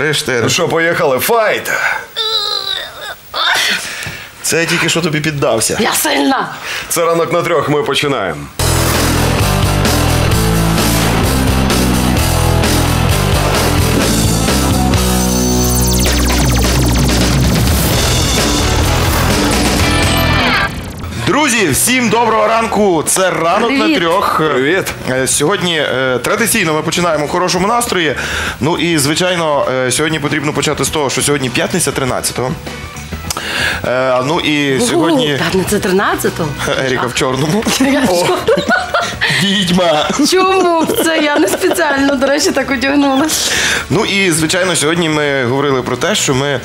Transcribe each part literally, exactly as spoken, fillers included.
Три-чотири. Ну що, поїхали? Файт! Це я тільки що тобі піддався. Я сильна! Це ранок на трьох, ми починаємо. Друзі, всім доброго ранку. Це ранок Привіт. на трьох. Привіт. Е, Сьогодні е, традиційно ми починаємо в хорошому настрої. Ну і, звичайно, е, сьогодні потрібно почати з того, що сьогодні п'ятниця тринадцятого. Е, Ну і сьогодні П'ятниця тринадцятого? Еріка в чорному. Я що? Відьма. Чому це? Я не спеціально, до речі, так одягнула. Ну і, звичайно, сьогодні ми говорили про те, що ми е,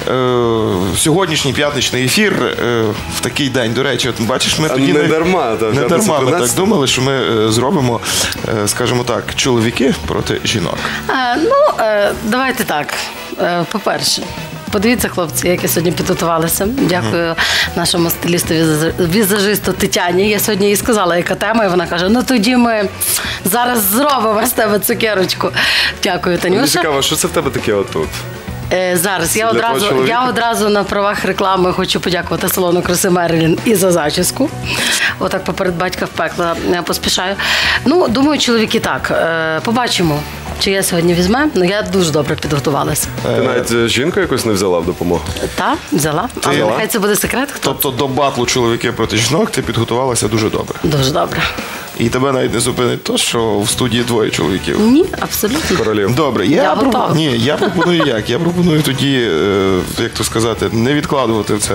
сьогоднішній п'ятничний ефір е, в такий день, до речі, от бачиш, ми А тоді не дарма, так, не дарма ми так тринадцятого. думали, що ми е, зробимо, е, скажімо так, чоловіки проти жінок. А, ну, е, давайте так. Е, по-перше, подивіться, хлопці, як я сьогодні підготувалася. Дякую нашому стилісту-візажисту Тетяні. Я сьогодні їй сказала, яка тема, і вона каже, ну тоді ми зараз зробимо з тебе цукерочку. Дякую, Мені Танюша. цікаво, що це в тебе таке отут? Е, Зараз я для твого одразу, чоловіка? я одразу на правах реклами хочу подякувати салону краси Мерлін і за зачіску. Отак поперед батька в пекла е, поспішаю. Ну, думаю, чоловіки так. Е, Побачимо, чи я сьогодні візьме. Ну, я дуже добре підготувалася. Ти навіть е, жінку якусь не взяла в допомогу? Та, взяла. Але взяла? нехай це буде секрет. Хто? Тобто до батлу чоловіки проти жінок ти підготувалася дуже добре. Дуже добре. І тебе навіть не зупинить то, що в студії двоє чоловіків. Ні, абсолютно. Королів. Добре, я, Я пропоную, готова. ні, я пропоную як? Я пропоную тоді, е, як то сказати, не відкладувати це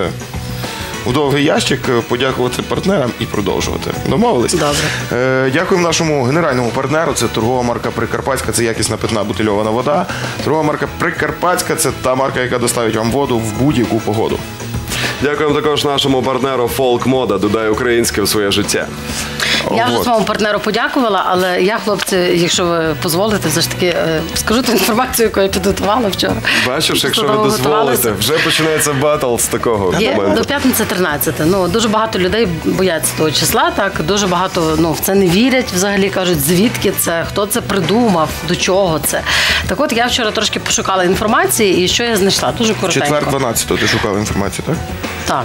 у довгий ящик, е, подякувати партнерам і продовжувати. Домовились? Добре. Е, дякуємо нашому генеральному партнеру. Це торгова марка Прикарпатська, це якісна питна бутильована вода. Торгова марка Прикарпатська – це та марка, яка доставить вам воду в будь-яку погоду. Дякуємо також нашому партнеру Folk Moda. Додай українське в своє життя. Я вже От. своєму партнеру подякувала, але я, хлопці, якщо ви дозволите, все ж таки е, скажу ту інформацію, яку я підготувала вчора. Бачиш, якщо Судово ви дозволите, готувалася. вже починається батл з такого Є моменту. до п'ятниці тринадцятого. Ну дуже багато людей бояться того числа. Так дуже багато ну в це не вірять. Взагалі кажуть, звідки це, хто це придумав, до чого це. Так, от я вчора трошки пошукала інформації, і що я знайшла? Дуже коротенько. Четвер дванадцятого ти шукав інформацію, так? Так.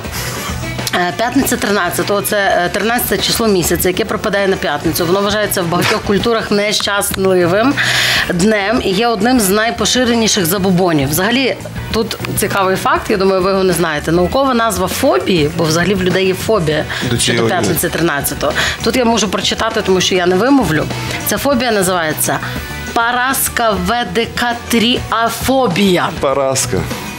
Е, П'ятниця тринадцятого – це е, тринадцяте число місяця, яке припадає на п'ятницю. Воно вважається в багатьох культурах нещасливим днем і є одним з найпоширеніших забобонів. Взагалі, тут цікавий факт, я думаю, ви його не знаєте. Наукова назва фобії, бо взагалі в людей є фобія До щодо цієї п'ятниці тринадцятого. Тут я можу прочитати, тому що я не вимовлю. Ця фобія називається параскаведекатріафобія. Параска.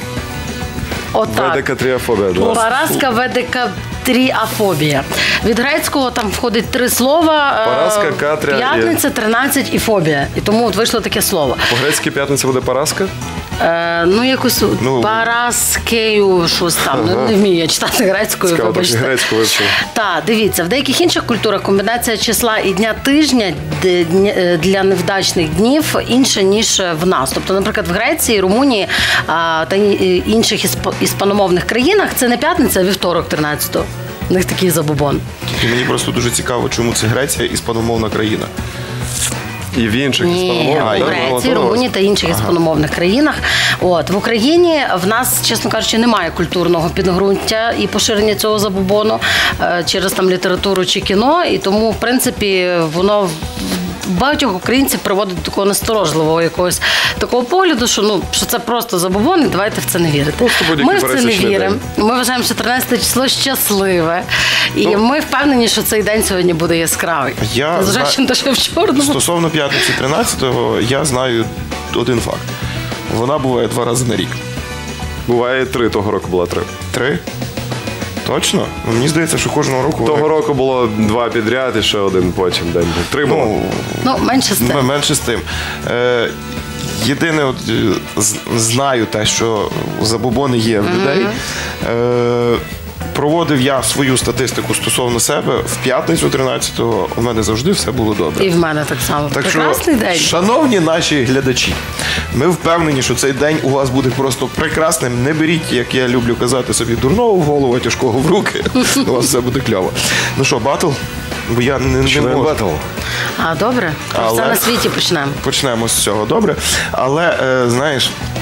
Отак. Ведекатріафобія. да. Параска ведекатріафобія. Від грецького там входить три слова. е, Параска, катря і- П'ятниця, тринадцять і фобія. І тому от вийшло таке слово. По-грецьки п'ятниця буде параска? Е, ну, якось Ну, параскею щось там. Ну, не вмію я читати грецькою, Цікаво, так вибачте. грецьку вивчив. Так, дивіться, в деяких інших культурах комбінація числа і дня тижня д- дня- е, для невдачних днів інша, ніж в нас. Тобто, наприклад, в Греції, Румунії а, та й- інших ісп- іспаномовних країнах це не п'ятниця, а вівторок тринадцятого. У них такий забобон. І мені просто дуже цікаво, чому це Греція іспаномовна країна. І в інших Ні, іспаномовних, в так? Ну, Греції, от, Румунії та інших іспаномовних країнах. От в Україні в нас, чесно кажучи, немає культурного підґрунтя і поширення цього забобону е, через там літературу чи кіно, і тому, в принципі, воно в- багатьох українців приводить до такого насторожливого якогось такого погляду, що ну що це просто забобон, і давайте в це не вірити. Просто будь-який Ми в це не пересічний віримо. день. Ми вважаємо, що тринадцяте число щасливе, і Ну, ми впевнені, що цей день сьогодні буде яскравий. Я Незважаючи зна- на те, що в чорному. Стосовно п'ятниці тринадцятого, я знаю один факт. Вона буває два рази на рік. Буває три, того року було три. Три? Точно? Ну, мені здається, що кожного року... Того вона- року було два підряд і ще один потім день був. Три було. Ну, Ну, менше з тим. м- менше з тим. Е, єдине, от, е, з- знаю те, що забобони є в людей. Е, проводив я свою статистику стосовно себе. В п'ятницю тринадцятого у мене завжди все було добре. І в мене так само. Так Прекрасний що, день. шановні наші глядачі, ми впевнені, що цей день у вас буде просто прекрасним. Не беріть, як я люблю казати собі, дурного в голову, а тяжкого в руки. У вас все буде кльово. Ну що, батл? Бо я не, не Починаємо можу. батл. А, добре. Але- Все на світі почнемо. Почнемо з цього, добре. Але, е, знаєш,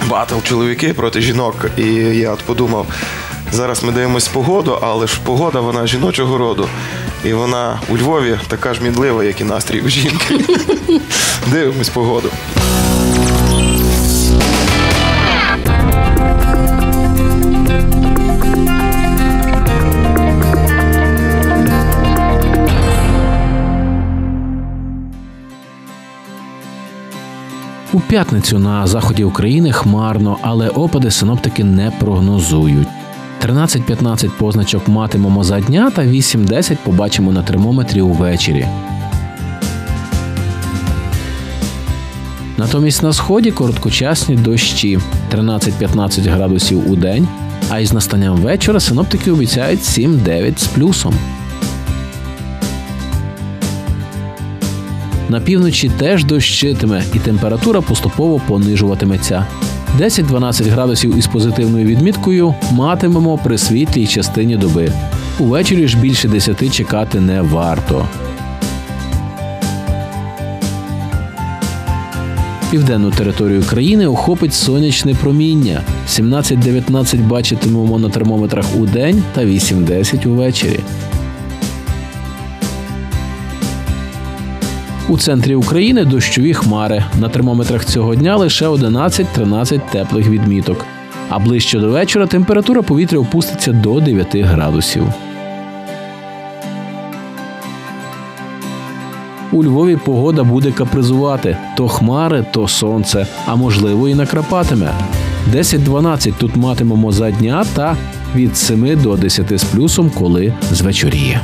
батл чоловіки проти жінок. І я от подумав, зараз ми дивимось погоду, але ж погода, вона жіночого роду. І вона у Львові така ж мінлива, як і настрій у жінки. Дивимось погоду. У п'ятницю на заході України хмарно, але опади синоптики не прогнозують. тринадцять-п'ятнадцять позначок матимемо за дня та вісім-десять побачимо на термометрі увечері. Натомість на сході короткочасні дощі – тринадцять-п'ятнадцять градусів у день, а із настанням вечора синоптики обіцяють сім-дев'ять з плюсом. На півночі теж дощитиме і температура поступово понижуватиметься. десять-дванадцять градусів із позитивною відміткою матимемо при світлій частині доби. Увечері ж більше десяти чекати не варто. Південну територію країни охопить сонячне проміння. сімнадцять-дев'ятнадцять бачитимемо на термометрах у день та вісім-десять увечері. У центрі України дощові хмари. На термометрах цього дня лише одинадцять-тринадцять теплих відміток. А ближче до вечора температура повітря опуститься до дев'яти градусів. У Львові погода буде капризувати. То хмари, то сонце, а можливо і накрапатиме. десять-дванадцять тут матимемо за дня та від семи до десяти з плюсом, коли звечоріє.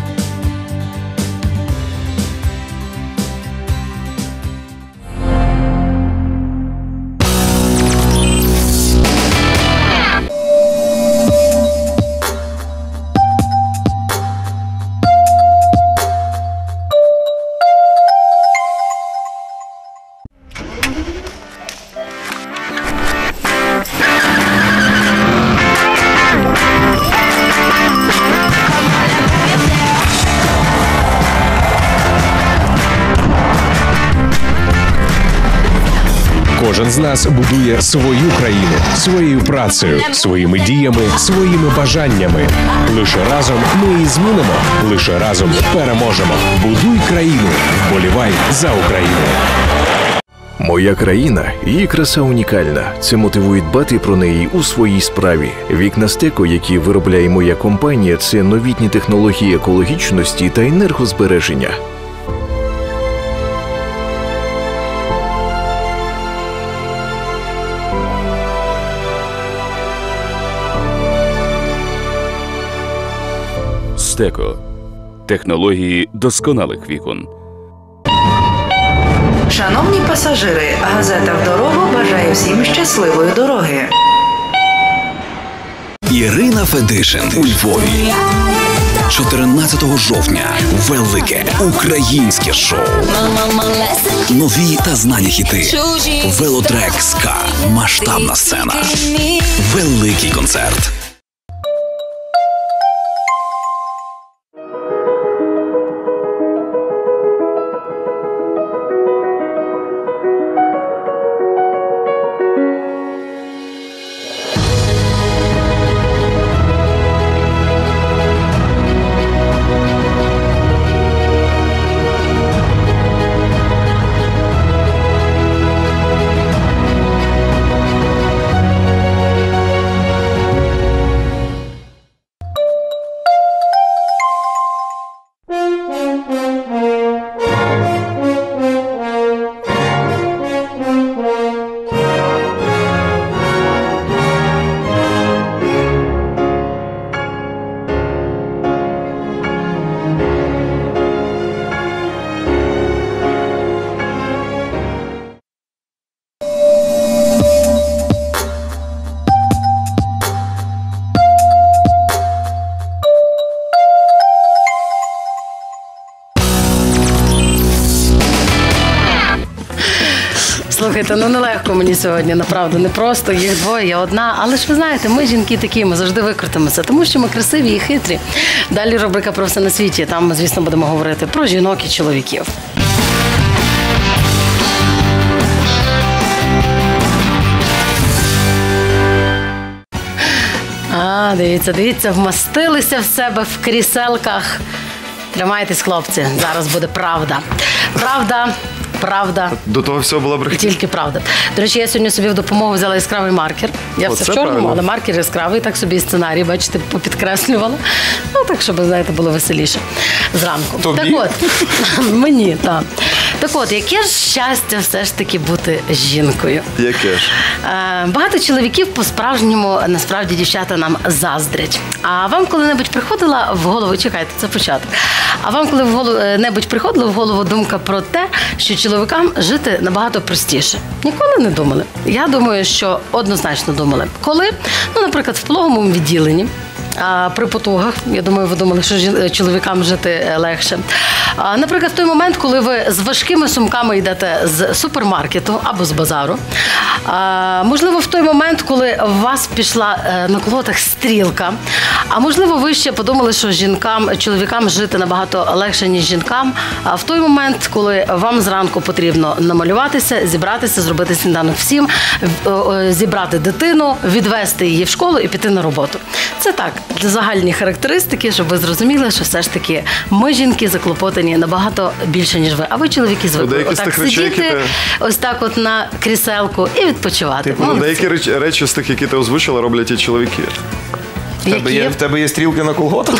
Кожен з нас будує свою країну своєю працею, своїми діями, своїми бажаннями. Лише разом ми її змінимо, лише разом переможемо. Будуй країну, вболівай за Україну. Моя країна, її краса унікальна. Це мотивує дбати про неї у своїй справі. Вікна Стеко, які виробляє моя компанія, це новітні технології екологічності та енергозбереження. Стеко. Технології досконалих вікон. Шановні пасажири, газета «В дорогу» бажає всім щасливої дороги. Ірина Федишин у Львові. чотирнадцятого жовтня. Велике українське шоу. Нові та знані хіти. Велотрек СКА. Масштабна сцена. Великий концерт. Слухайте, ну нелегко мені сьогодні, направду, не просто, їх двоє, я одна. Але ж ви знаєте, ми жінки такі, ми завжди викрутимося, тому що ми красиві і хитрі. Далі рубрика «Про все на світі», там ми, звісно, будемо говорити про жінок і чоловіків. А, дивіться, дивіться, вмастилися в себе в кріселках. Тримайтесь, хлопці, зараз буде правда. Правда, правда. До того всього була брехня. Тільки правда. До речі, я сьогодні собі в допомогу взяла яскравий маркер. Я Оце все в чорному, правильно. але маркер яскравий, так собі і сценарій, бачите, попідкреслювала. Ну, так, щоб, знаєте, було веселіше зранку. Тобі? Так от, мені, так. Так от, яке ж щастя все ж таки бути жінкою? Яке ж? Е, Багато чоловіків по-справжньому, насправді, дівчата нам заздрять. А вам коли-небудь приходила в голову, чекайте, це початок, а вам коли-небудь приходила в голову думка про те, що чоловікам жити набагато простіше? Ніколи не думали? Я думаю, що однозначно думали. Коли? Ну, наприклад, в пологовому відділенні, а при потугах, я думаю, ви думали, що жін- чоловікам жити легше. А, наприклад, в той момент, коли ви з важкими сумками йдете з супермаркету або з базару. А, можливо, в той момент, коли у вас пішла е, на колотах стрілка. А можливо, ви ще подумали, що жінкам, чоловікам жити набагато легше, ніж жінкам. А в той момент, коли вам зранку потрібно намалюватися, зібратися, зробити сніданок всім, в- о, зібрати дитину, відвести її в школу і піти на роботу. Це так, для загальні характеристики, щоб ви зрозуміли, що все ж таки ми, жінки, заклопотані набагато більше, ніж ви. А ви, чоловіки, звикли деякі з отак тих речей, сидіти, які ти- ось так от на кріселку і відпочивати. Ну, Молодці. деякі реч- речі з тих, які ти озвучила, роблять і чоловіки. В тебе, є, Які? в тебе є стрілки на колготах?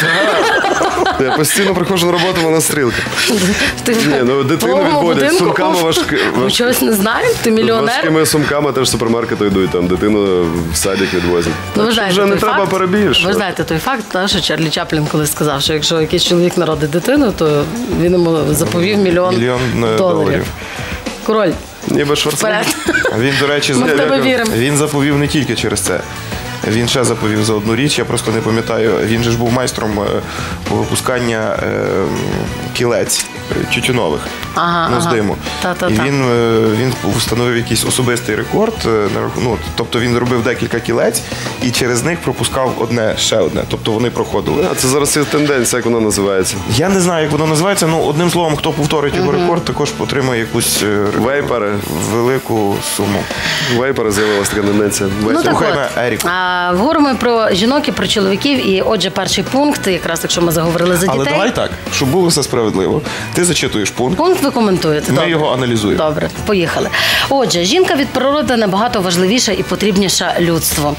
Я постійно приходжу на роботу, вона стрілка. Ти Ні, ну, дитину в повному відводять, будинку? сумками Оф. важки- Ми важки- чогось не знаємо? Ти мільйонер? Важкими сумками теж з супермаркету йдуть, там дитину в садик відвозять. Ну, ви Так що знаєте вже не той треба факт, перебільшувати. Ви знаєте той факт, та, що Чарлі Чаплін колись сказав, що якщо якийсь чоловік народить дитину, то він йому заповів мільйон, Мільйон, е, доларів. доларів. Король, Ніби Шварценеггер. вперед. Він, до речі, Ми в тебе заповів- віримо. він заповів не тільки через це. Він ще заповів за одну річ, я просто не пам'ятаю. Він же ж був майстром е, по випускання е, кілець е, тютюнових Ага, ну, з ага. диму. Та-та-та. І він, е, він встановив якийсь особистий рекорд. е, на рах- Ну, тобто він робив декілька кілець і через них пропускав одне, ще одне. Тобто вони проходили. А це зараз є тенденція, як вона називається. Я не знаю, як воно називається. Ну, одним словом, хто повторить його рекорд, також отримає якусь е, Вейпери. велику суму. Вейпери з'явилася така тенденція. Ну Вейпери. так Слухай от, мене, Ерік. а, говоримо про жінок і про чоловіків, і отже, перший пункт, якраз якщо ми заговорили за Але дітей. давай так, щоб було все справедливо. Ти зачитуєш пункт, Пункт ви коментуєте. ми Добре. його аналізуємо. Добре, поїхали. Отже, жінка від природи набагато важливіша і потрібніша людству.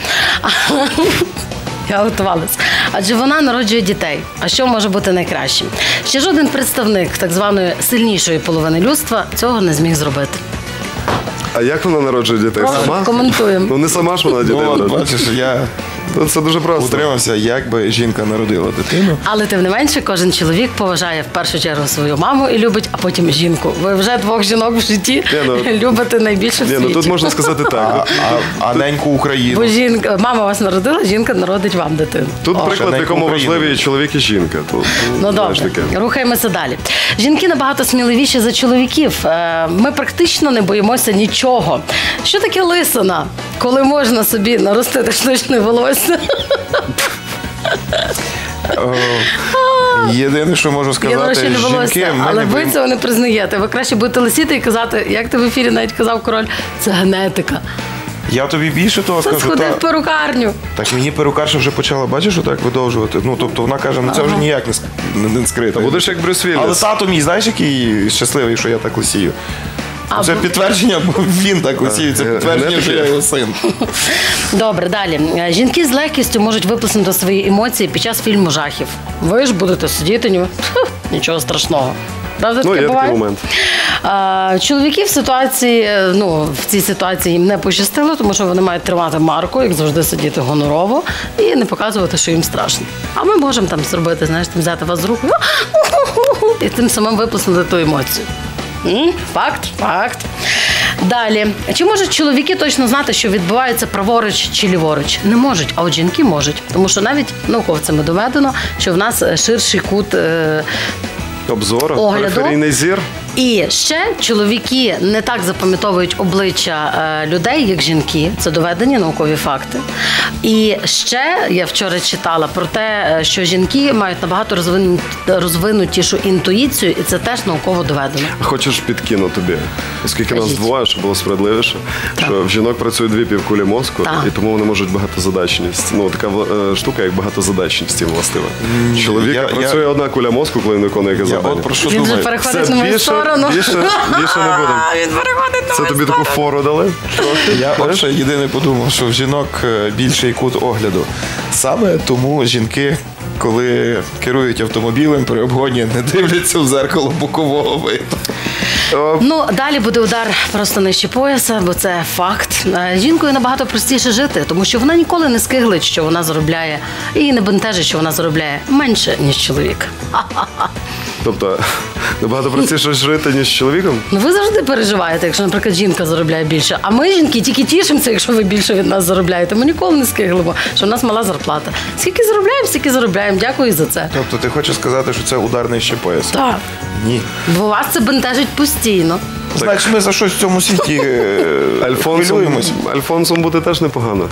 Я готувалась. Адже вона народжує дітей. А що може бути найкращим? Ще жоден представник так званої сильнішої половини людства цього не зміг зробити. А як вона народжує дітей? Прошу, Сама? коментуємо. Ну не сама ж вона дітей Ну, от, народжує. бачиш, я Ну, це дуже просто. утримався, як би жінка народила дитину. Але тим не менше, кожен чоловік поважає в першу чергу свою маму і любить, а потім жінку. Ви вже двох жінок в житті Ні, ну- любите найбільше в Ні, світі. ну тут можна сказати А, так. а, а неньку Україну. Бо жінка, мама вас народила, жінка народить вам дитину. Тут О. приклад, в Ще якому на Україну. важливі і чоловік і жінка. Тут, Ну знаєш, добре, таке. рухаємося далі. Жінки набагато сміливіші за чоловіків. Е, Ми практично не боїмося нічого. Що таке лисина, коли можна собі наростити штучне волосся? О, єдине, що можу Є сказати, нарощені жінки, волосся, ми але не ви боїмо- цього не признаєте. Ви краще будете лисіти і казати, як ти в ефірі навіть казав король, це генетика. Я тобі більше того Це скажу. сходи Та, в перукарню. так мені перукарша вже почала, бачиш, отак видовжувати. Ну, тобто вона каже, ну це вже ніяк не, ск- не, не скрито. Будеш як Брюс Але Вілліс. тато мій, знаєш, який щасливий, що я так лисію. А, Це бо- підтвердження, бо він так лисіє, це Ге- підтвердження, що я генетики? його син. Добре, далі. Е, Жінки з легкістю можуть виплеснути свої емоції під час фільму жахів. Ви ж будете сидіти, ні, Фу, нічого страшного. Правда, Ну, таке є буває? такий момент. А, чоловіки в ситуації, е, ну, в цій ситуації їм не пощастило, тому що вони мають тримати марку, як завжди сидіти гонорово і не показувати, що їм страшно. А ми можемо там зробити, знаєш, там взяти вас з руку і тим самим виплеснути ту емоцію. М? Факт, факт. Далі. Чи можуть чоловіки точно знати, що відбувається праворуч чи ліворуч? Не можуть, а от жінки можуть. Тому що навіть науковцями доведено, що в нас ширший кут е, Обзор, Огляду. периферійний зір. І ще чоловіки не так запам'ятовують обличчя е, людей, як жінки. Це доведені наукові факти. І ще я вчора читала про те, що жінки мають набагато розвину- розвинутішу інтуїцію, і це теж науково доведено. Хочеш підкину тобі, оскільки нас Кажіть. двоє, щоб було справедливіше, що в жінок працює дві півкулі мозку, Так. і тому вони можуть багатозадачність. Ну, така е, штука, як багатозадачність їм властива. Чоловіка я- працює я- одна куля мозку, коли він виконує якесь Я завдання. от про що Він вже думаю. переходить Все, на мою більше, сторону. більше, більше не будемо. Він переходить на Це мою тобі таку фору дали? Трохи. Я от ще єдине подумав, що в жінок е, більший кут огляду. Саме тому жінки, коли керують автомобілем при обгоні, не дивляться в зеркало бокового виду. Ну, далі буде удар просто нижче пояса, бо це факт. Е, Жінкою набагато простіше жити, тому що вона ніколи не скиглить, що вона заробляє, і не бентежить, що вона заробляє менше, ніж чоловік. Ха-ха-ха. Тобто, набагато простіше жити, ніж з чоловіком? Ну, ви завжди переживаєте, якщо, наприклад, жінка заробляє більше. А ми, жінки, тільки тішимося, якщо ви більше від нас заробляєте. Ми ніколи не скиглимо, що в нас мала зарплата. Скільки заробляємо, стільки заробляємо. Дякую за це. Тобто ти хочеш сказати, що це удар нижче пояса? Так. Ні. Бо вас це бентежить постійно. Значить, ми за щось в цьому світі е, Альфонсом, хвилюємось. Альфонсом бути теж непогано.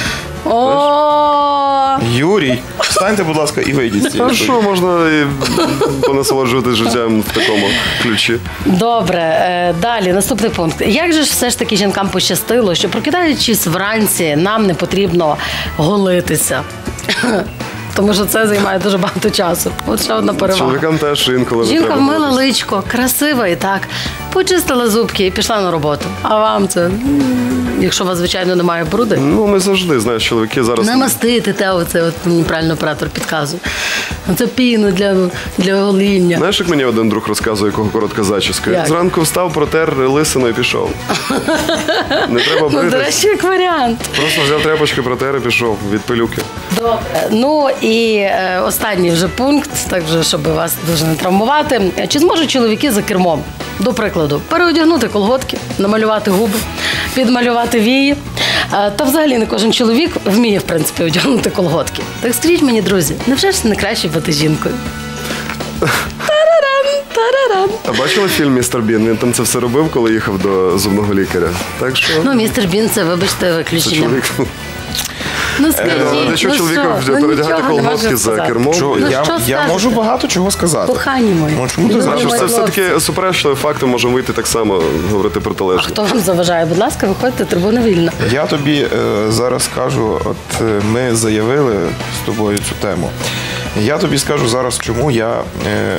О, Юрій, встаньте, будь ласка, і вийдіть з цієї А студії. що, можна і понасолоджуватися життям в такому ключі? добре, е, далі наступний пункт. Як же ж все ж таки жінкам пощастило, що прокидаючись вранці, нам не потрібно голитися? Тому що це займає дуже багато часу. От ще одна перевага. Чоловікам теж інколи не Жінка треба вмила дивитися. личко, красива і так, почистила зубки і пішла на роботу. А вам це, м, якщо у вас, звичайно, немає бруди, Ну, ми завжди, знаєш, чоловіки зараз... не мастити те, оце от мені правильно оператор підказує. Це піну для, для гоління. Знаєш, як мені один друг розказує, якого коротка зачіска? Як? Зранку встав, протер лисину і пішов. Не треба Ну, до брити. речі, як варіант. Просто взяв тряпочки, протер і пішов від пилюки. Добре. Ну і е, останній вже пункт, так вже, щоб вас дуже не травмувати. Чи зможуть чоловіки за кермом, до прикладу, переодягнути колготки, намалювати губи, підмалювати вії? Е, та взагалі не кожен чоловік вміє, в принципі, одягнути колготки. Так скажіть мені, друзі, невже ж не краще бути жінкою? Тараран, тараран. А бачила фільм «Містер Бін»? Він там це все робив, коли їхав до зубного лікаря. Так що Ну, містер Бін, це, вибачте, це виключення. чоловік. Ну, скажіть, Е, для чого ну, чоловіка що? вже Ну, передягати нічого не колготки можу за сказати. кермом? Що, Ну, я, що я скажете? можу багато чого сказати. Кохані мої. Ну, чому ти Ну, зразу мої Це хлопці. все-таки суперечливі факти, можемо вийти так само, говорити А протилежно. хто вам заважає? Будь ласка, виходьте, трибуна вільна. Я тобі е, зараз скажу, от е, ми заявили з тобою цю тему. Я тобі скажу зараз, чому я, е,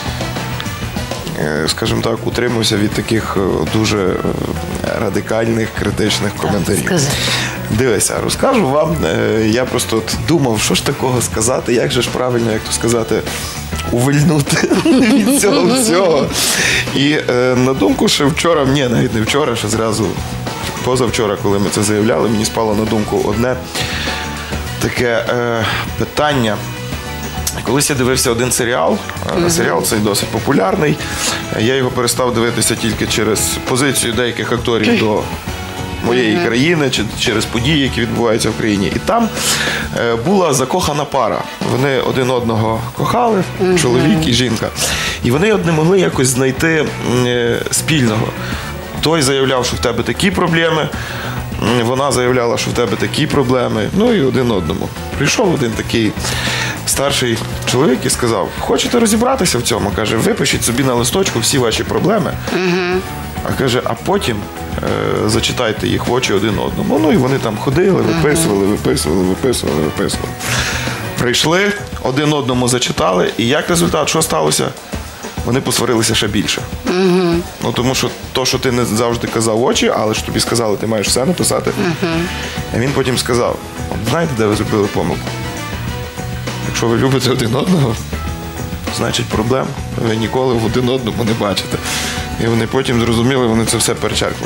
е, скажімо так, утримався від таких е, дуже е, радикальних, критичних коментарів. скажи. Дивися, розкажу вам. е, Я просто от думав, що ж такого сказати, як же ж правильно, як то сказати, увильнути від цього всього. І е, на думку, що вчора, ні, навіть не вчора, що зразу позавчора, коли ми це заявляли, мені спало на думку одне таке е, питання. Колись я дивився один серіал, е, серіал цей досить популярний. Я його перестав дивитися тільки через позицію деяких акторів до моєї країни, чи через події, які відбуваються в країні. І там е, була закохана пара. Вони один одного кохали, чоловік і жінка. І вони от не могли якось знайти е, спільного. Той заявляв, що в тебе такі проблеми, м, вона заявляла, що в тебе такі проблеми. Ну і один одному. Прийшов один такий старший чоловік і сказав: хочете розібратися в цьому? Каже, випишіть собі на листочку всі ваші проблеми. А каже, а потім е, зачитайте їх в очі один одному. Ну і вони там ходили, виписували, виписували, виписували, виписували. Прийшли, один одному зачитали, і як результат, що сталося? Вони посварилися ще більше. Ну тому що то, що ти не завжди казав в очі, але ж тобі сказали, ти маєш все написати. А він потім сказав: от знаєте, де ви зробили помилку? Якщо ви любите один одного, значить проблем ви ніколи в один одному не бачите. І вони потім зрозуміли, вони це все перечеркнули.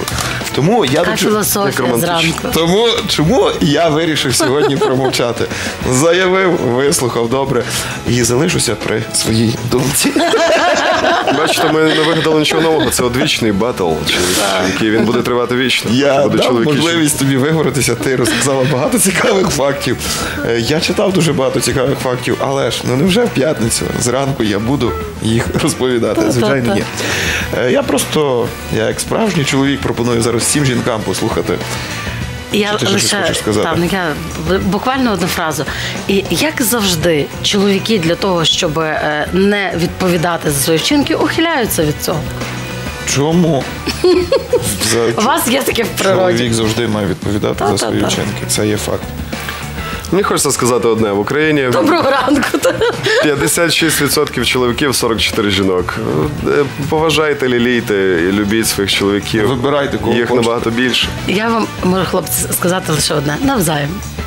Тому я Така до чого- філософія зранку. Тому чому я вирішив сьогодні промовчати? Заявив, вислухав добре і залишуся при своїй думці. Бачите, ми не вигадали нічого нового. Це одвічний батл, який він буде тривати вічно. Я Буде дав чоловіки- можливість тобі виговоритися, ти розказала багато цікавих фактів. Е, Я читав дуже багато цікавих фактів, але ж ну невже в п'ятницю зранку я буду їх розповідати? Звичайно, ні. Е, Я просто, я як справжній чоловік, пропоную зараз всім жінкам послухати. Я Чи ти щось лише хочеш сказати? там, я б- буквально одну фразу. І як завжди, чоловіки для того, щоб е, не відповідати за свої вчинки, ухиляються від цього. Чому? У вас є таке в природі. Чоловік завжди має відповідати за свої Та-та-та. вчинки. Це є факт. Мені хочеться сказати одне. В Україні Доброго ранку. п'ятдесят шість відсотків чоловіків, сорок чотири жінок. Е, Поважайте, лілійте і любіть своїх чоловіків. Вибирайте, кого Їх хочете. набагато більше. Я вам можу, хлопці, сказати лише одне. Навзаєм.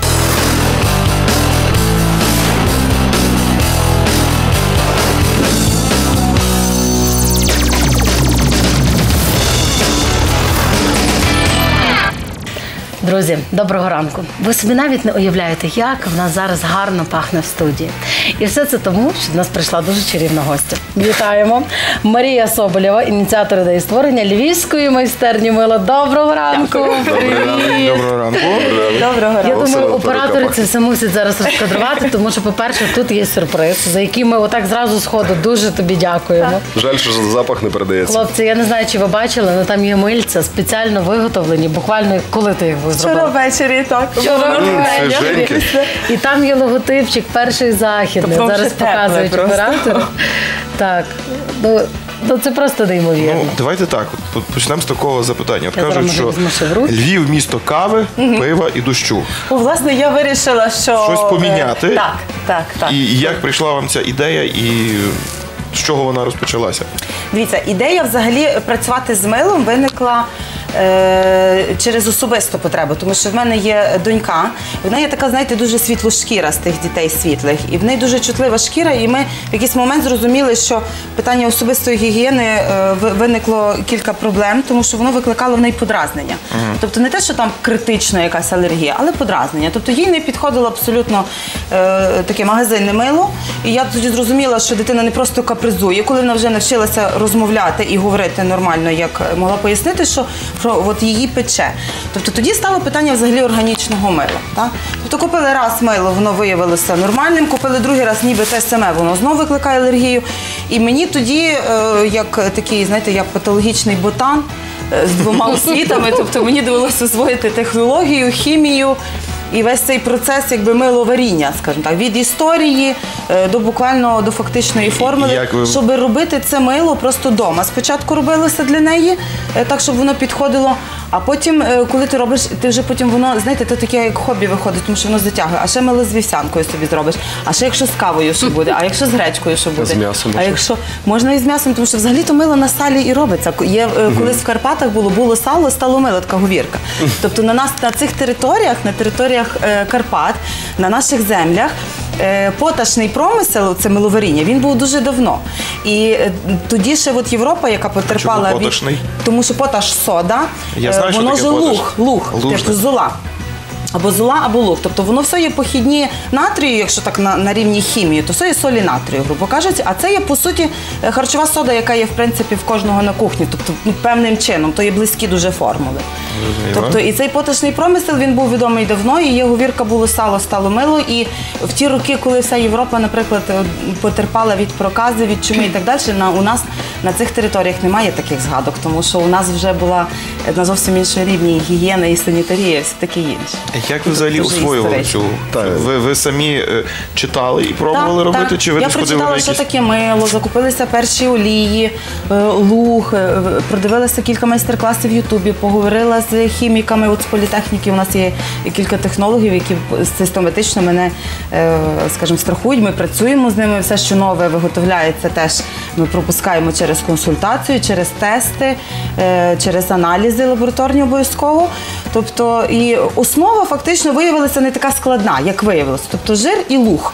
Друзі, доброго ранку. Ви собі навіть не уявляєте, як в нас зараз гарно пахне в студії. І все це тому, що до нас прийшла дуже чарівна гостя. Вітаємо! Марія Соболєва, ініціатор ідеї створення львівської майстерні мила. Доброго ранку! Привіт! Доброго ранку. Доброго Я ранку. думаю, Весело, оператори перукапа. це все мусять зараз розкадрувати, тому що, по-перше, тут є сюрприз, за який ми отак зразу з ходу дуже тобі дякуємо. Жаль, що запах не передається. Хлопці, я не знаю, чи ви бачили, але там є мильця спеціально виготовлені, буквально коли ти їх Вчора зробила? ввечері, так. Вчора Це Женьки. І там є логотипчик «Перший західний». Тобто Зараз вже тепле показують просто. оператори. Так, ну, ну це просто неймовірно. Ну, давайте так, от почнемо з такого запитання. От Я кажуть, зараз, що може, візьму ще в руки. Львів – місто кави, пива і дощу. Ну, власне, я вирішила, що... Щось поміняти? е, Так, так, так. І як прийшла вам ця ідея і з чого вона розпочалася? Дивіться, ідея взагалі працювати з милом виникла е, через особисту потребу, тому що в мене є донька, і в неї така, знаєте, дуже світлошкіра з тих дітей світлих, і в неї дуже чутлива шкіра, і ми в якийсь момент зрозуміли, що питання особистої гігієни е, ви- виникло кілька проблем, тому що воно викликало в неї подразнення. Тобто не те, що там критично якась алергія, але подразнення. Тобто їй не підходило абсолютно е, таке магазинне мило, і я тоді зрозуміла, що дитина не просто капризує, коли вона вже навчилася розмовляти і говорити нормально, як могла пояснити, що про от її пече. Тобто тоді стало питання взагалі органічного мила. Так? Тобто купили раз мило, воно виявилося нормальним, купили другий раз ніби те саме, воно знову викликає алергію. І мені тоді, е, як такий, знаєте, як патологічний ботан е, з двома освітами, тобто мені довелося освоїти технологію, хімію, і весь цей процес, якби миловаріння, скажімо так, від історії е, до буквально до фактичної формули, як ви- щоб робити це мило просто вдома. Спочатку робилося для неї, е, так, щоб воно підходило, а потім, е, коли ти робиш, ти вже потім воно, знаєте, то таке як хобі виходить, тому що воно затягує. А ще мило з вівсянкою собі зробиш, а ще якщо з кавою, що буде, а якщо з гречкою, що буде. З м'ясом А можна? якщо можна і з м'ясом, тому що взагалі-то мило на салі і робиться. Є, е, колись в Карпатах було, було сало, стало мило, така говірка. Тобто на нас, на цих територіях, на територіях е, Карпат, на наших землях, е, поташний промисел, це миловаріння, він був дуже давно. І е, тоді ще от Європа, яка потерпала Чому від... поташний? Тому що поташ сода, Я е, знаю, що воно таке же поташ. луг, луг, Лужне. типу зола. Або зола, або луг. Тобто воно все є похідні натрію, якщо так на, на рівні хімії, то все є солі натрію, грубо кажучи. А це є, по суті, е, харчова сода, яка є, в принципі, в кожного на кухні. Тобто, ну, певним чином, то є близькі дуже формули. Тобто, і цей поташний промисел, він був відомий давно, і є говірка, було сало, стало мило. І в ті роки, коли вся Європа, наприклад, е, потерпала від прокази, від чуми і так далі, на, у нас на цих територіях немає таких згадок, тому що у нас вже була е, на зовсім іншому рівні гігієна і санітарія, і все таке інше. Як ви взагалі Дуже освоювали історично. цю? Ви, ви самі е, читали і пробували Так, робити, так. чи ви Я десь ходили на прочитала, що якісь? таке мило, закупилися перші олії, е, луг, е, продивилася кілька майстер-класів в Ютубі, поговорила з хіміками, от з політехніки. У нас є кілька технологів, які систематично мене, е, скажімо, страхують. Ми працюємо з ними, все, що нове виготовляється, теж ми пропускаємо через консультацію, через тести, е, через аналізи лабораторні обов'язково. Тобто, і основа фактично виявилася не така складна, як виявилося. Тобто жир і луг.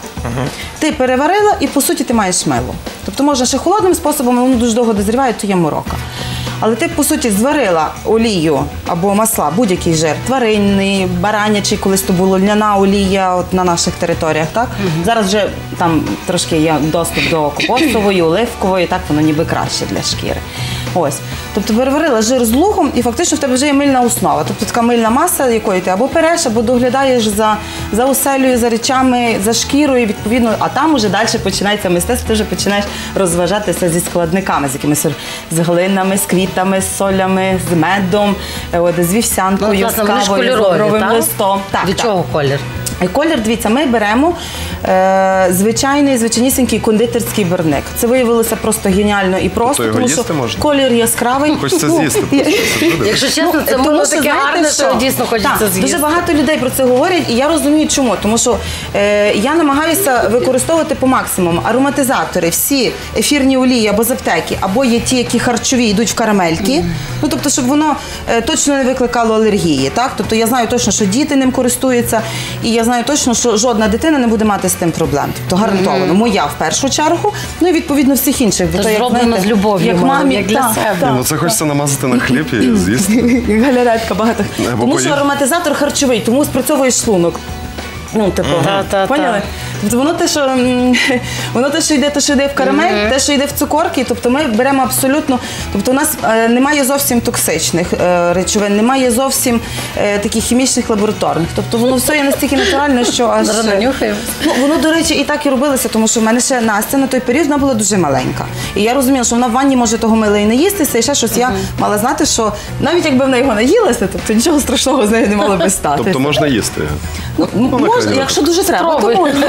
Ти переварила і, по суті, ти маєш мило. Тобто можна ще холодним способом, але воно дуже довго дозріває, то є морока. Але ти, по суті, зварила олію або масла, будь-який жир, тваринний, баранячий, колись то була льняна олія от на наших територіях, так? Зараз вже там трошки є доступ до кокосової, оливкової, так воно ніби краще для шкіри. Ось. Тобто переварила жир з луком і фактично в тебе вже є мильна основа. Тобто така мильна маса, якою ти або переш, або доглядаєш за, за оселею, за речами, за шкірою, відповідно, а там уже далі починається мистецтво, ти вже починаєш розважатися зі складниками, з якимись з глинами, з квітами, з солями, з медом, от, з вівсянкою, Ну, з власне, вони ж кавою, з кольорові, лавровим так? листом. Так, Від так. чого колір? І колір, дивіться, ми беремо е, звичайний, звичайнісінький кондитерський барвник. Це виявилося просто геніально і просто, його тому їсти що можна? колір яскравий. Хочеться Ну, з'їсти. я- Якщо чесно, це тому було що, таке знаєте, гарне, що дійсно хочеться Так, з'їсти. Дуже багато людей про це говорять, і я розумію, чому. Тому що е, я намагаюся використовувати по максимуму ароматизатори, всі ефірні олії або з аптеки, або є ті, які харчові, йдуть в карамельки. Ну, тобто, щоб воно е, точно не викликало алергії. Так? Тобто я знаю точно, що діти ним користуються, і я знаю точно, що жодна дитина не буде мати з тим проблем. Тобто гарантовано. Моя в першу чергу, ну і відповідно всіх інших. Бо Це то, як, зроблено знаєте, з любов'ю, як мало, мамі, як для так, себе. так. Ні, ну це хочеться намазати на хліб і з'їсти. Як галеретка багато. Або Тому поїсти. що ароматизатор харчовий, тому спрацьовує шлунок. Ну, типу, Та-та-та. поняли? Тобто воно те, що м, воно те, що йде, те, що йде в карамель, те, що йде в цукорки, тобто ми беремо абсолютно, тобто у нас е, немає зовсім токсичних е, речовин, немає зовсім е, таких хімічних лабораторних. Тобто воно все є настільки натуральне, що аж Зараз нанюхаємо. Ну, воно, до речі, і так і робилося, тому що в мене ще Настя на той період вона була дуже маленька. І я розуміла, що вона в ванні може того мила і не їстися, і ще щось. Я мала знати, що навіть якби вона його наїлася, тобто нічого страшного з нею не мало би статися. Тобто можна їсти. Ну, на можна, крайній якщо дуже треба, то Спробуй. можна.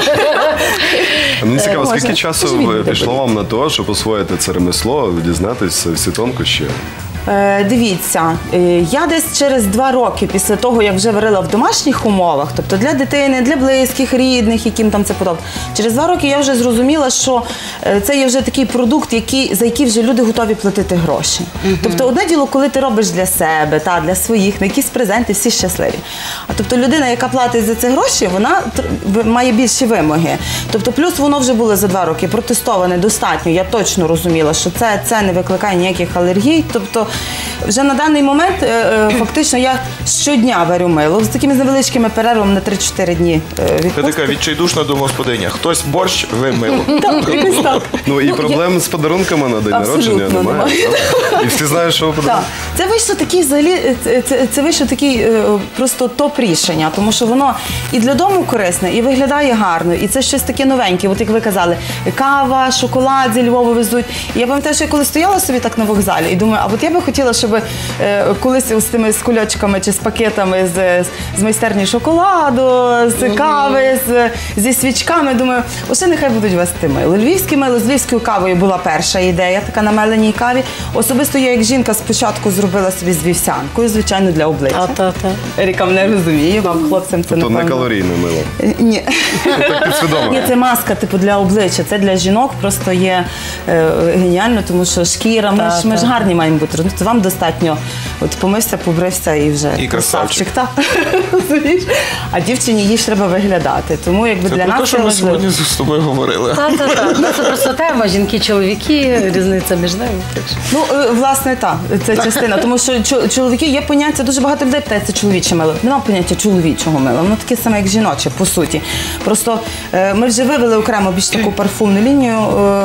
Ну, цікаво, можна. скільки часу Живіть ви- буде пішло вам на те, щоб освоїти це ремесло, дізнатися всі тонкощі? Е, дивіться, е, я десь через два роки після того, як вже варила в домашніх умовах, тобто для дитини, для близьких, рідних, яким там це подобається, через два роки я вже зрозуміла, що е, це є вже такий продукт, який, за який вже люди готові платити гроші. Тобто одне діло, коли ти робиш для себе, та, для своїх, на якісь презенти, всі щасливі. А тобто людина, яка платить за це гроші, вона тр- в- має більші вимоги. Тобто плюс воно вже було за два роки протестоване достатньо, я точно розуміла, що це, це не викликає ніяких алергій. Тобто вже на даний момент е, е, фактично я щодня варю мило з такими невеличкими перервами на три-чотири дні е, Ти відпустки. така відчайдушна домогосподиня. Хтось борщ, ви мило. Так, якось так. Ну і проблем з подарунками на день Абсолютно народження немає. немає. правда? І всі знають, що ви Так, подарунки. це вийшло такий взагалі, це, це, це вийшло такий е, просто топ рішення, тому що воно і для дому корисне, і виглядає гарно, і це щось таке новеньке. От як ви казали, кава, шоколад зі Львова везуть. І я пам'ятаю, що я коли стояла собі так на вокзалі і думаю, а от я би хотіла, щоб е, колись з тими з кульочками чи з пакетами з, з майстерні шоколаду, з кави, з, зі свічками. Думаю, оце нехай будуть вести мило. Львівське мило з львівською кавою була перша ідея, така на меленій каві. Особисто я, як жінка, спочатку зробила собі з вівсянкою, звичайно, для обличчя. Та-та-та. Ріка не розуміє, вам, хлопцям, це То не напевно. калорійне мило. Е, Ні. Так підсвідомо. Ні, це маска, типу, для обличчя. Це для жінок просто є е, геніально, тому що шкіра, ми, ж, ми ж гарні маємо бути. Ну, то вам достатньо, от помився, побрився і вже І красавчик. так. Розумієш? А дівчині їй ж треба виглядати. Тому якби Це для про те, нас що це ми важливо. сьогодні з тобою говорили. Та-та-та. Ну, це просто тема жінки-чоловіки, різниця між ними. Так що. Ну, е, власне, так, це частина. Тому що чо- чоловіки є поняття, дуже багато людей питається чоловіче мило. Нема поняття чоловічого мила. Воно таке саме, як жіноче, по суті. Просто е, ми вже вивели окремо більш таку парфумну лінію,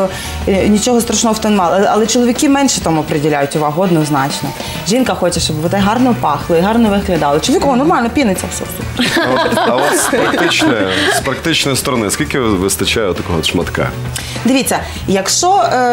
е, е, нічого страшного в тому мало. Але, але чоловіки менше тому приділяють увагу, однозначно. Жінка хоче, щоб воно гарно пахло і гарно виглядало. Чоловіку нормально піниться, все супер. А от, а от з практичної, з практичної сторони, скільки вистачає такого от шматка? Дивіться, якщо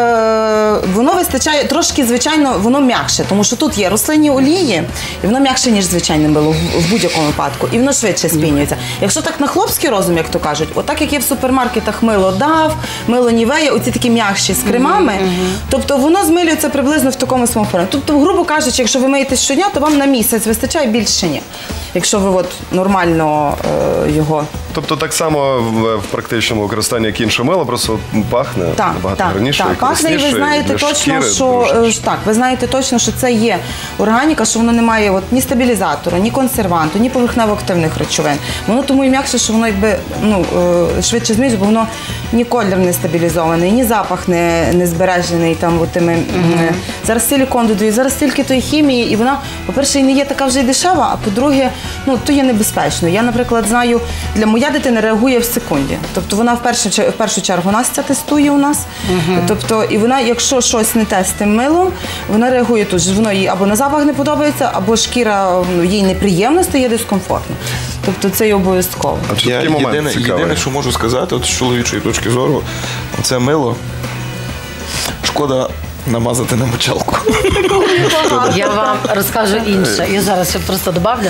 е, воно вистачає трошки, звичайно, воно м'якше, тому що тут є рослинні олії, і воно м'якше, ніж звичайне мило в, в будь-якому випадку, і воно швидше спінюється. Якщо так на хлопський розум, як то кажуть, отак як є в супермаркетах мило Дав, мило Нівея, оці такі м'якші з кремами, тобто воно змилюється приблизно в такому самому формі. Тобто, грубо кажучи, якщо ви миєтесь щодня, то вам на місяць вистачає, більше ні. Якщо ви от нормально е, його Тобто так само в, в практичному використанні, як інше мило, просто пахне Так, набагато так, гарніше, так. і Пахне, і ви корисніше, знаєте для точно, шкіри що дуже. е, так, ви знаєте точно, що це є органіка, що воно не має от, ні стабілізатору, ні консерванту, ні поверхнево-активних речовин. Воно тому і м'якше, що воно якби ну е, швидше зміється, бо воно ні колір не стабілізований, ні запах не, не збережений там от тими. Mm-hmm. Зараз силікон додають, зараз стільки тої хімії, і вона, по-перше, і не є така вже й дешева, а по-друге, ну то є небезпечно. Я, наприклад, знаю, для моя дитина реагує в секунді. Тобто вона в першу, в першу чергу Настя тестує у нас. Uh-huh. Тобто, і вона, якщо щось не те з тим милом, вона реагує тут. Воно їй або на запах не подобається, або шкіра ну, їй неприємно, стає дискомфортно. Тобто це є обов'язково. А чи Я єдине, єдине, що можу сказати, от з чоловічої точки зору, це мило. Шкода намазати на мочалку. Я вам розкажу інше. Я зараз ще просто добавлю.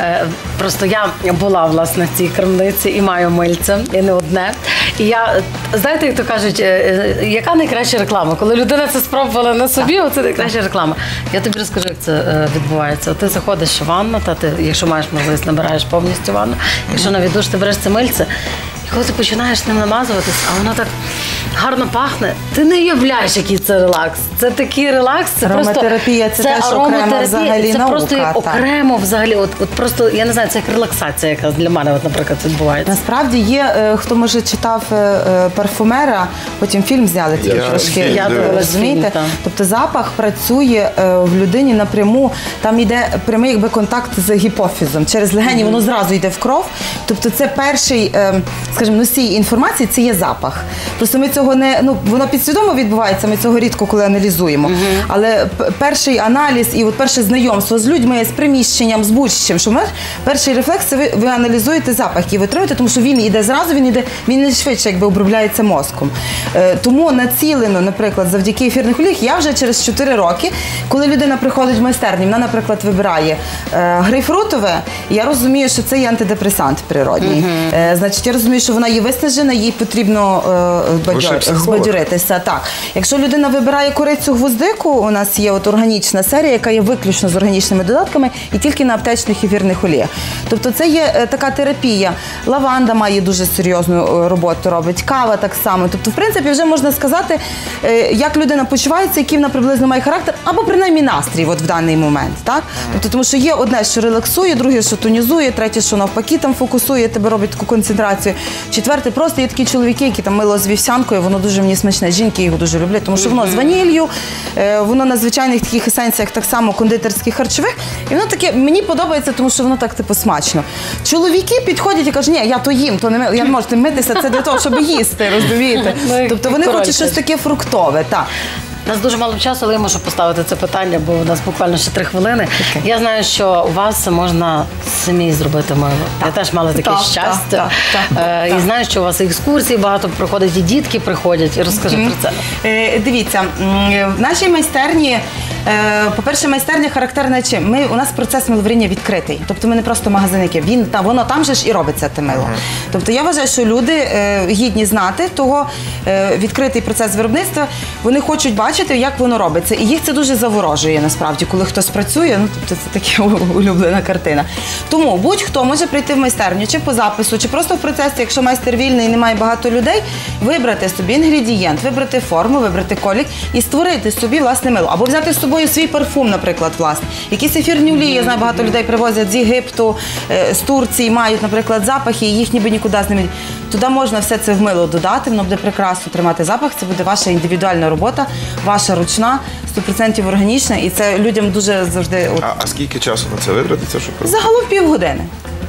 Просто я була, власне, в цій крамниці і маю мильце, і не одне. І я, знаєте, як то кажуть, яка найкраща реклама? Коли людина це спробувала на собі, оце найкраща реклама. Я тобі розкажу, як це відбувається. Ти заходиш в ванну, та ти, якщо маєш можливість, набираєш повністю ванну. Якщо на віддуш, ти береш це мильце. І коли ти починаєш ним намазуватись, а воно так гарно пахне, ти не уявляєш, який це релакс. Це такий релакс, це ароматерапія, просто... це теж окрема взагалі це наука. просто як окремо взагалі, от, от просто, я не знаю, це як релаксація, яка для мене, от, наприклад, відбувається. Насправді є, хто, може, читав «Парфумера», потім фільм зняли, ті трошки, я розумієте? Тобто запах працює в людині напряму, там йде прямий якби контакт з гіпофізом. Через легені воно зразу йде в кров. Тобто це перший, скажімо, носій інформації, це є запах. Просто ми цього не, ну, воно підсвідомо відбувається, ми цього рідко коли аналізуємо. Uh-huh. Але перший аналіз і от перше знайомство з людьми, з приміщенням, з будь-чим, що ми, перший рефлекс, це ви, ви аналізуєте запах, який ви труєте, тому що він йде зразу, він йде, він не швидше, якби обробляється мозком. Е, тому націлено, наприклад, завдяки ефірних оліях, я вже через чотири роки, коли людина приходить в майстерню, вона, наприклад, вибирає е, грейпфрутове, я розумію, що це є антидепресант природній. Uh-huh. Е, значить, я розумію, що вона є виснажена, їй потрібно е, бадьор, збадьоритися. Так. Якщо людина вибирає корицю гвоздику, у нас є от органічна серія, яка є виключно з органічними додатками і тільки на аптечних ефірних оліях. Тобто це є е, така терапія. Лаванда має дуже серйозну роботу, робить кава так само. Тобто, в принципі, вже можна сказати, е, як людина почувається, який вона приблизно має характер, або принаймні настрій от в даний момент. Так? Тобто, тому що є одне, що релаксує, друге, що тонізує, третє, що навпаки там фокусує, тебе робить таку концентрацію. Четверте, просто є такі чоловіки, які там мило з вівсянкою, воно дуже мені смачне. Жінки його дуже люблять, тому що воно з ванілью, воно на звичайних таких есенціях, так само кондитерських, харчових. І воно таке, мені подобається, тому що воно так типу смачно. Чоловіки підходять і кажуть, ні, я то їм, то не мило, я не можу митися, це для того, щоб їсти, розумієте? Тобто вони хочуть щось таке фруктове, так. У нас дуже мало часу, але я можу поставити це питання, бо у нас буквально ще три хвилини. Okay. Я знаю, що у вас можна самі зробити мило. Я теж мала таке так, щастя. Так, так, е, так. І знаю, що у вас екскурсії багато проходять, і дітки приходять. Розкажи mm-hmm. про це. Е, дивіться, в нашій майстерні, е, по-перше, майстерня характерна чим? Ми, у нас процес миловаріння відкритий. Тобто ми не просто магазинники. Він, та, воно там же ж і робиться те мило. Mm-hmm. Тобто я вважаю, що люди е, гідні знати того е, відкритий процес виробництва. Вони хочуть бачити, як воно робиться. І їх це дуже заворожує, насправді, коли хтось працює, ну, тобто це така улюблена картина. Тому будь-хто може прийти в майстерню, чи по запису, чи просто в процесі, якщо майстер вільний і немає багато людей, вибрати собі інгредієнт, вибрати форму, вибрати колір і створити собі власне мило. Або взяти з собою свій парфум, наприклад, власне. Якісь ефірні олії, я знаю, багато людей привозять з Єгипту, з Турції, мають, наприклад, запахи, і їх ніби нікуди з ними. Туди можна все це в мило додати, воно буде прекрасно тримати запах, це буде ваша індивідуальна робота, ваша ручна, сто відсотків органічна, і це людям дуже завжди... От... А, а скільки часу на це витратиться? Щоб... Загалом півгодини.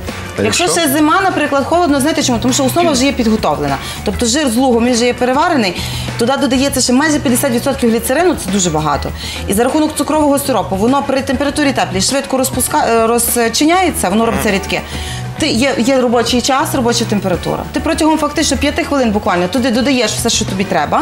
А якщо, якщо ще зима, наприклад, холодно, знаєте чому? Тому що основа вже є підготовлена. Тобто жир з лугом, він вже є переварений, туди додається ще майже п'ятдесят відсотків гліцерину, це дуже багато. І за рахунок цукрового сиропу, воно при температурі теплій швидко розпуска... розчиняється, воно робиться рідке. Ти, є, є робочий час, робоча температура. Ти протягом фактично п'яти хвилин буквально туди додаєш все, що тобі треба.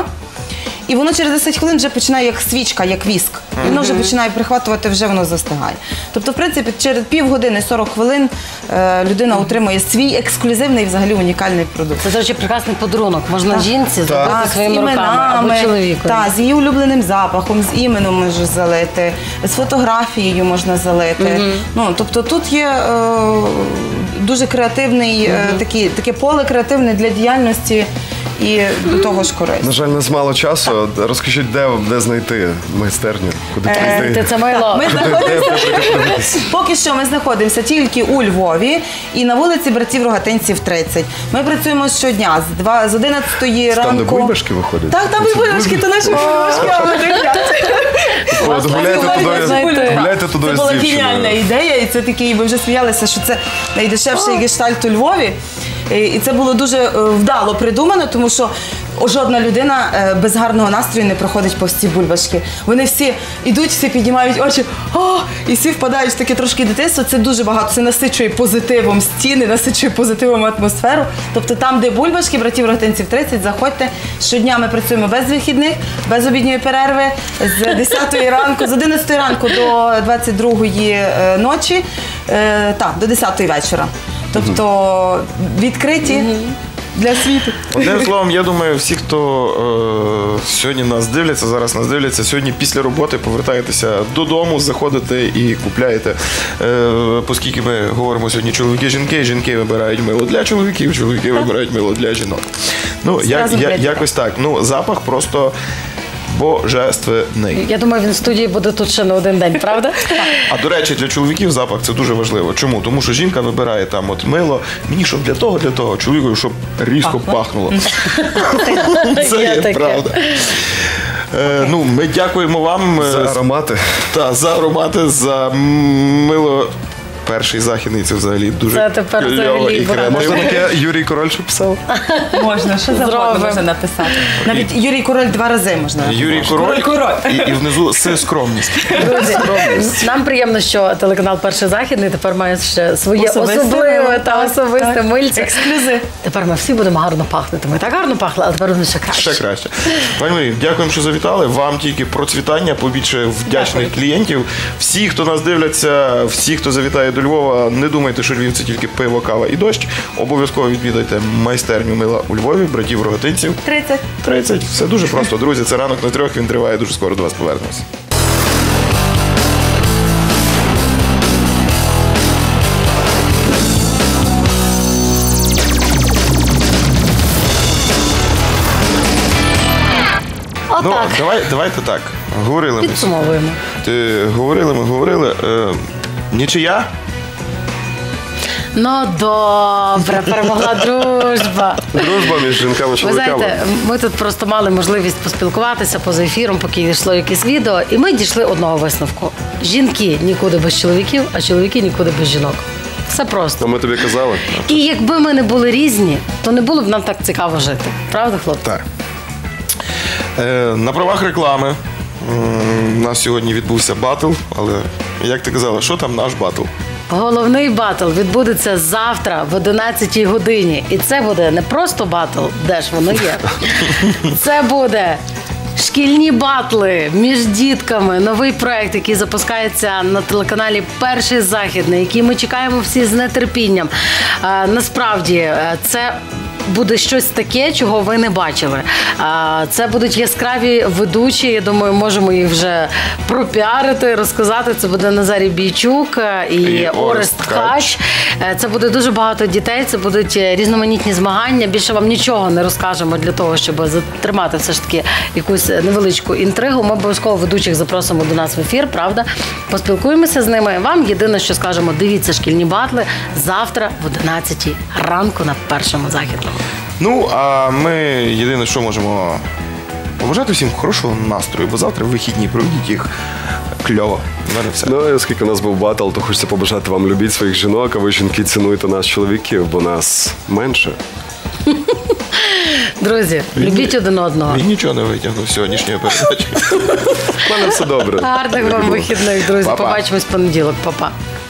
І воно через десять хвилин вже починає як свічка, як віск. І воно вже починає прихватувати, вже воно застигає. Тобто, в принципі, через півгодини, сорок хвилин е, людина отримує свій ексклюзивний, взагалі унікальний продукт. Це, до речі, прекрасний подарунок. Можна так. жінці зробити так, своїми руками або чоловіку. Так, з її улюбленим запахом, з іменем можна залити, з фотографією можна залити. Mm-hmm. Ну, тобто тут є е, дуже креативний, е, такі, таке поле креативне для діяльності і до того ж корисно. На жаль, у нас мало часу. Розкажіть, де, де знайти майстерню? Куди Е, прийти? Ти це мило. Ми знаходимося, поки що ми знаходимося тільки у Львові і на вулиці Братів Рогатинців, тридцять. Ми працюємо щодня з, два, з одинадцятої Там, ранку. де бульбашки виходять? Так, там і бульбашки, то наші бульбашки. а вони дивляться. От, Гуляйте туди, гуляйте туди Це з була дівчиною. геніальна ідея, і це такий, ми вже сміялися, що це найдешевший гештальт у Львові. І це було дуже е, вдало придумано, тому що жодна людина е, без гарного настрою не проходить повз ці бульбашки. Вони всі йдуть, всі піднімають очі, о, і всі впадають в таке трошки дитинство. Це дуже багато, це насичує позитивом стіни, насичує позитивом атмосферу. Тобто там, де бульбашки, Братів Рогатинців тридцять, заходьте. Щодня ми працюємо без вихідних, без обідньої перерви, з десятої ранку, з одинадцятої ранку до двадцять другої е, ночі, е, так, до десятої вечора. Тобто відкриті для світу. Одним словом, я думаю, всі, хто е, сьогодні нас дивляться, зараз нас дивляться, сьогодні після роботи повертаєтеся додому, заходите і купляєте. Е, оскільки ми говоримо сьогодні чоловіки-жінки, жінки вибирають мило для чоловіків, чоловіки вибирають мило для жінок. Ну, як, я, якось так. Ну, запах просто божественний. Я думаю, він в студії буде тут ще не один день, правда? А до речі, для чоловіків запах це дуже важливо. Чому? Тому що жінка вибирає там от мило, мені щоб для того, для того, чоловіку, щоб різко пахнуло. Це є правда. Е, ну, ми дякуємо вам За аромати. Та, за аромати, за мило. Перший західний це взагалі дуже Це тепер кльово взагалі і буде. креативно. Можна таке Юрій Король, що писав? Можна, що завгодно можна написати. Навіть Юрій Король два рази можна. Юрій Король, і, і внизу «С скромність». Друзі, нам приємно, що телеканал «Перший західний» тепер має ще своє Особисте особливе мило, та так, особисте так. мильце. Ексклюзив. Тепер ми всі будемо гарно пахнути. Ми так гарно пахли, але тепер будемо ще краще. Ще краще. Пані Марії, дякуємо, що завітали. Вам тільки процвітання, побільше вдячних клієнтів. Всі, хто нас дивляться, всі, хто завітає до Львова, не думайте, що Львів – це тільки пиво, кава і дощ. Обов'язково відвідайте майстерню мила у Львові, Братів Рогатинців. тридцять. тридцять. Все дуже просто, друзі. Це ранок на трьох, він триває. Дуже скоро до вас повернемось. Ну, Отак. давай, давайте так. Говорили ми. Підсумовуємо. Ти, говорили ми, говорили. Е, нічия? Ну, добре, перемогла дружба. Дружба між жінками і Ви чоловіками. знаєте, ми тут просто мали можливість поспілкуватися поза ефіром, поки йшло якесь відео, і ми дійшли одного висновку. Жінки нікуди без чоловіків, а чоловіки нікуди без жінок. Все просто. А ми тобі казали? І якби ми не були різні, то не було б нам так цікаво жити. Правда, хлопці? Так. Е, на правах реклами м, у нас сьогодні відбувся батл, але як ти казала, що там наш батл? Головний батл відбудеться завтра в одинадцятій годині. І це буде не просто батл, де ж воно є. Це буде шкільні батли між дітками. Новий проект, який запускається на телеканалі «Перший західний», який ми чекаємо всі з нетерпінням. А, насправді, це буде щось таке, чого ви не бачили. А, це будуть яскраві ведучі, я думаю, можемо їх вже пропіарити, розказати. Це буде Назарій Бійчук і, і Орест Ткач. Це буде дуже багато дітей, це будуть різноманітні змагання. Більше вам нічого не розкажемо для того, щоб затримати все ж таки якусь невеличку інтригу. Ми обов'язково ведучих запросимо до нас в ефір, правда? Поспілкуємося з ними. Вам єдине, що скажемо, дивіться шкільні батли завтра в одинадцятій ранку на Першому західному. Ну, а ми єдине, що можемо побажати всім хорошого настрою, бо завтра вихідні, проведіть їх кльово. У мене все. Ну, і оскільки у нас був батл, то хочеться побажати вам любіть своїх жінок, а ви, жінки, цінуйте нас, чоловіків, бо нас менше. Друзі, любіть один одного. Він нічого не витягнув з сьогоднішньої передачі. У мене все добре. Гарних вам вихідних, друзі. Па-па. Побачимось в понеділок. Па-па.